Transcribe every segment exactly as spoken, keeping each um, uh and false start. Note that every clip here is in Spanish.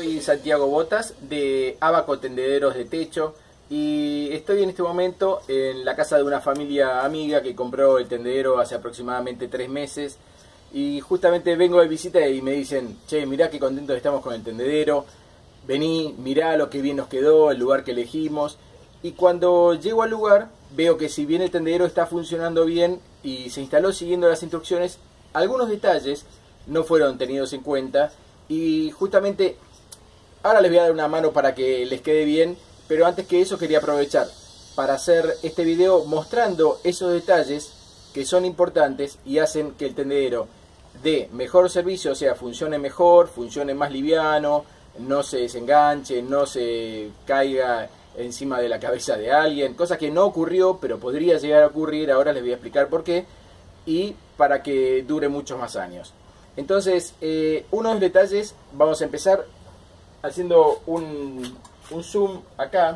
Soy Santiago Botas de Abaco Tendederos de Techo y estoy en este momento en la casa de una familia amiga que compró el tendedero hace aproximadamente tres meses y justamente vengo de visita y me dicen: che, mirá qué contentos estamos con el tendedero, vení, mirá lo que bien nos quedó, el lugar que elegimos. Y cuando llego al lugar veo que si bien el tendedero está funcionando bien y se instaló siguiendo las instrucciones, algunos detalles no fueron tenidos en cuenta. Y justamente ahora les voy a dar una mano para que les quede bien, pero antes que eso quería aprovechar para hacer este video mostrando esos detalles que son importantes y hacen que el tendedero dé mejor servicio, o sea, funcione mejor, funcione más liviano, no se desenganche, no se caiga encima de la cabeza de alguien, cosa que no ocurrió, pero podría llegar a ocurrir. Ahora les voy a explicar por qué, y para que dure muchos más años. Entonces, eh, unos detalles, vamos a empezar haciendo un, un zoom acá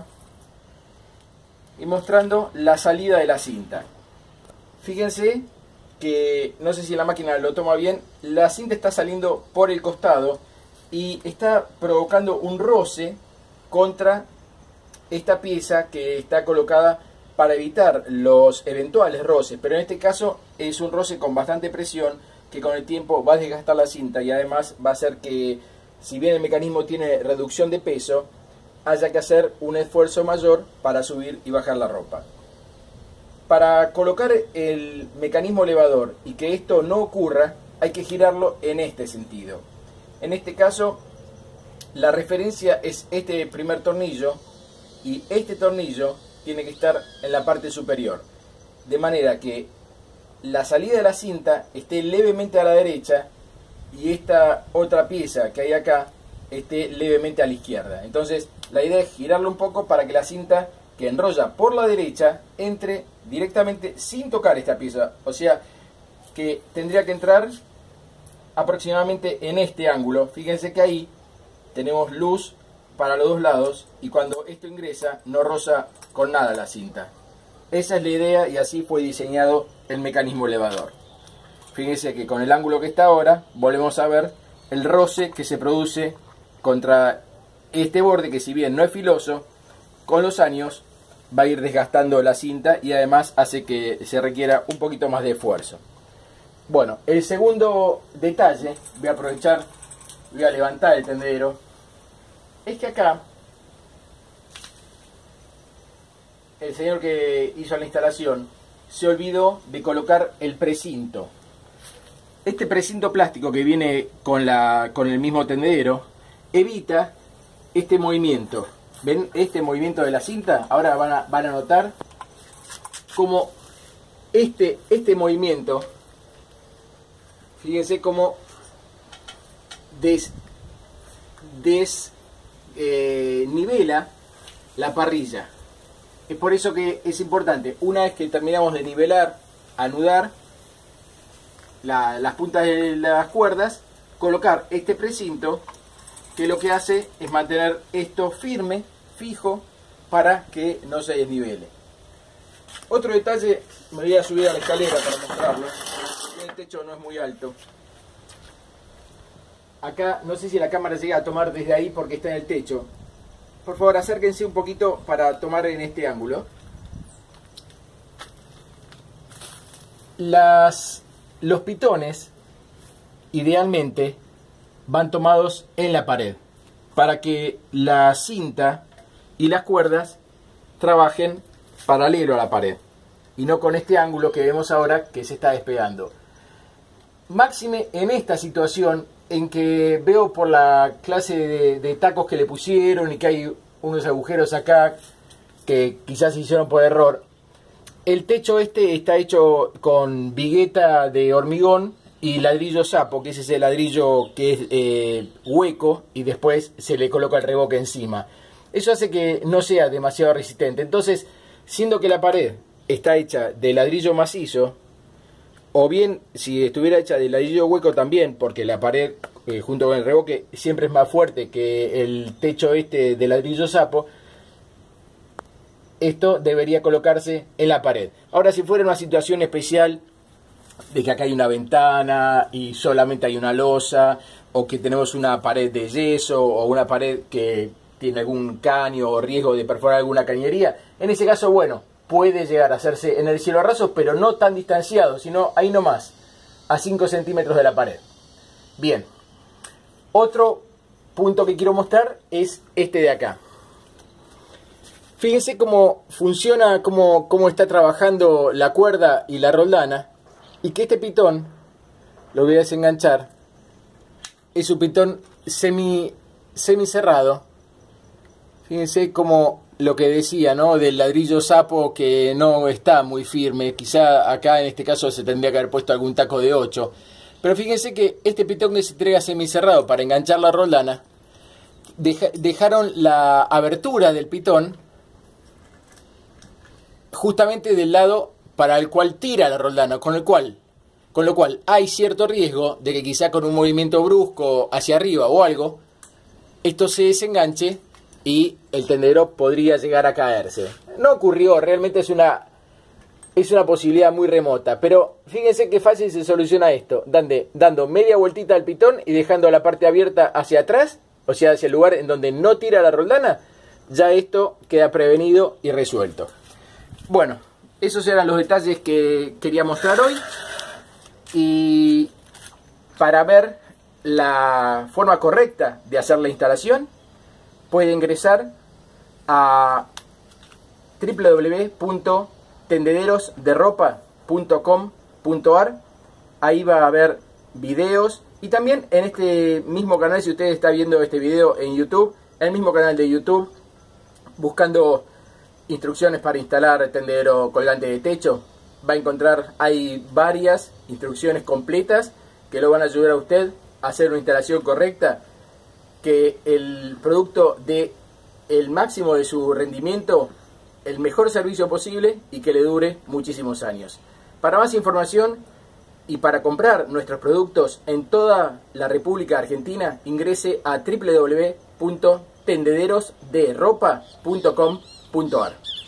y mostrando la salida de la cinta. Fíjense que, no sé si la máquina lo toma bien, la cinta está saliendo por el costado y está provocando un roce contra esta pieza que está colocada para evitar los eventuales roces, pero en este caso es un roce con bastante presión que con el tiempo va a desgastar la cinta y además va a hacer que, si bien el mecanismo tiene reducción de peso, haya que hacer un esfuerzo mayor para subir y bajar la ropa. Para colocar el mecanismo elevador y que esto no ocurra, hay que girarlo en este sentido. En este caso, la referencia es este primer tornillo y este tornillo tiene que estar en la parte superior, de manera que la salida de la cinta esté levemente a la derecha y esta otra pieza que hay acá esté levemente a la izquierda. Entonces la idea es girarlo un poco para que la cinta que enrolla por la derecha entre directamente sin tocar esta pieza, o sea que tendría que entrar aproximadamente en este ángulo. Fíjense que ahí tenemos luz para los dos lados y cuando esto ingresa no roza con nada la cinta. Esa es la idea y así fue diseñado el mecanismo elevador. Fíjense que con el ángulo que está ahora volvemos a ver el roce que se produce contra este borde, que si bien no es filoso, con los años va a ir desgastando la cinta y además hace que se requiera un poquito más de esfuerzo. Bueno, el segundo detalle, voy a aprovechar, voy a levantar el tendedero, es que acá el señor que hizo la instalación se olvidó de colocar el precinto. Este precinto plástico que viene con, la, con el mismo tendedero evita este movimiento. ¿Ven este movimiento de la cinta? Ahora van a, van a notar como este, este movimiento, fíjense cómo des, des, eh, nivela la parrilla. Es por eso que es importante, una vez que terminamos de nivelar, anudar la, las puntas de las cuerdas, colocar este precinto que lo que hace es mantener esto firme, fijo, para que no se desnivele. Otro detalle, me voy a subir a la escalera para mostrarlo. El techo no es muy alto. Acá no sé si la cámara llega a tomar desde ahí porque está en el techo. Por favor, acérquense un poquito para tomar en este ángulo. Las, los pitones, idealmente, van tomados en la pared, para que la cinta y las cuerdas trabajen paralelo a la pared, y no con este ángulo que vemos ahora que se está despegando. Máxime en esta situación, en que veo por la clase de, de tacos que le pusieron y que hay unos agujeros acá que quizás se hicieron por error. El techo este está hecho con vigueta de hormigón y ladrillo sapo, que es ese ladrillo que es eh, hueco y después se le coloca el revoque encima. Eso hace que no sea demasiado resistente. Entonces, siendo que la pared está hecha de ladrillo macizo, o bien si estuviera hecha de ladrillo hueco también, porque la pared eh, junto con el revoque siempre es más fuerte que el techo este de ladrillo sapo, esto debería colocarse en la pared. Ahora, si fuera una situación especial de que acá hay una ventana y solamente hay una losa, o que tenemos una pared de yeso o una pared que tiene algún caño o riesgo de perforar alguna cañería. En ese caso, bueno, puede llegar a hacerse en el cielo raso, pero no tan distanciado, sino ahí nomás, a cinco centímetros de la pared. Bien, otro punto que quiero mostrar es este de acá. Fíjense cómo funciona, cómo, cómo está trabajando la cuerda y la roldana, y que este pitón, lo voy a desenganchar, es un pitón semi, semi cerrado. Fíjense como lo que decía, ¿no? Del ladrillo sapo que no está muy firme. Quizá acá en este caso se tendría que haber puesto algún taco de ocho. Pero fíjense que este pitón que se entrega semicerrado para enganchar la roldana, deja, dejaron la abertura del pitón justamente del lado para el cual tira la roldana, con el cual, con lo cual hay cierto riesgo de que quizá con un movimiento brusco hacia arriba o algo, esto se desenganche y el tendedero podría llegar a caerse. No ocurrió, realmente es una, es una posibilidad muy remota, pero fíjense qué fácil se soluciona esto, dando, dando media vueltita al pitón y dejando la parte abierta hacia atrás, o sea, hacia el lugar en donde no tira la roldana, ya esto queda prevenido y resuelto. Bueno, esos eran los detalles que quería mostrar hoy, y para ver la forma correcta de hacer la instalación, puede ingresar a w w w punto tendederos de ropa punto com punto a r. Ahí va a haber videos, y también en este mismo canal, si usted está viendo este video en YouTube, en el mismo canal de YouTube, buscando instrucciones para instalar tendedero colgante de techo, va a encontrar, hay varias instrucciones completas que lo van a ayudar a usted a hacer una instalación correcta, que el producto dé el máximo de su rendimiento, el mejor servicio posible y que le dure muchísimos años. Para más información y para comprar nuestros productos en toda la República Argentina, ingrese a w w w punto tendederos de ropa punto com punto a r.